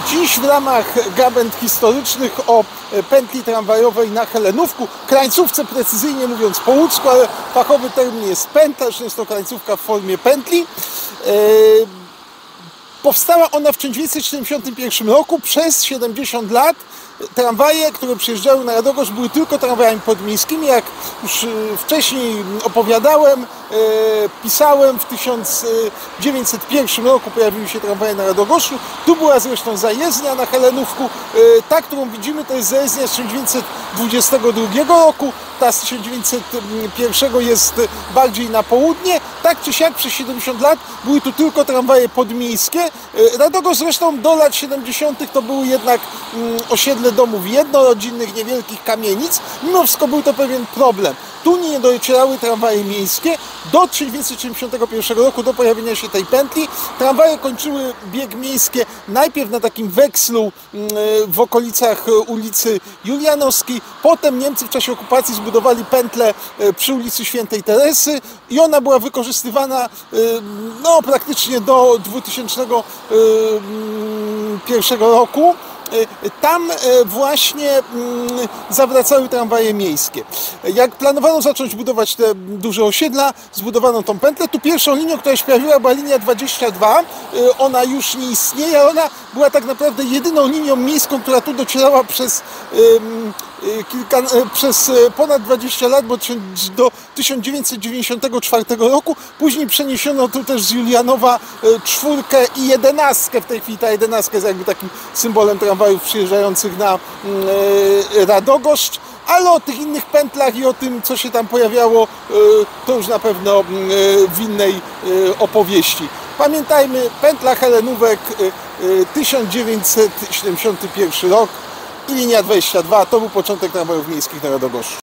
Dziś w ramach gawęd historycznych o pętli tramwajowej na Helenówku, krańcówce precyzyjnie mówiąc po łódzku, ale fachowy termin jest pętla, zresztą jest to krańcówka w formie pętli. Powstała ona w 1971 roku. Przez 70 lat tramwaje, które przyjeżdżały na Radogoszcz, były tylko tramwajami podmiejskimi. Jak już wcześniej opowiadałem, pisałem, w 1901 roku pojawiły się tramwaje na Radogoszczu. Tu była zresztą zajezdnia na Helenówku. Ta, którą widzimy, to jest zajezdnia z 1922 roku. Ta z 1901 jest bardziej na południe. Tak czy siak przez 70 lat były tu tylko tramwaje podmiejskie. Radogoszcz zresztą do lat 70. to były jednak osiedle domów jednorodzinnych, niewielkich kamienic. Mimo wszystko był to pewien problem. Tu nie docierały tramwaje miejskie. Do 1971 roku, do pojawienia się tej pętli, tramwaje kończyły bieg miejskie najpierw na takim wekslu w okolicach ulicy Julianowskiej. Potem Niemcy w czasie okupacji zbudowali pętlę przy ulicy Świętej Teresy i ona była wykorzystywana no, praktycznie do 2001 roku. Tam właśnie zawracały tramwaje miejskie. Jak planowano zacząć budować te duże osiedla, zbudowano tą pętlę. Tu pierwszą linią, która się pojawiła, była linia 22. Ona już nie istnieje, ale ona była tak naprawdę jedyną linią miejską, która tu docierała przez ponad 20 lat, bo do 1994 roku. Później przeniesiono tu też z Julianowa 4 i 11. W tej chwili ta 11 jest jakby takim symbolem tramwajów przyjeżdżających na Radogoszcz. Ale o tych innych pętlach i o tym, co się tam pojawiało, to już na pewno w innej opowieści. Pamiętajmy, pętla Helenówek, 1971 rok i linia 22, to był początek tramwajów miejskich na Radogoszczu.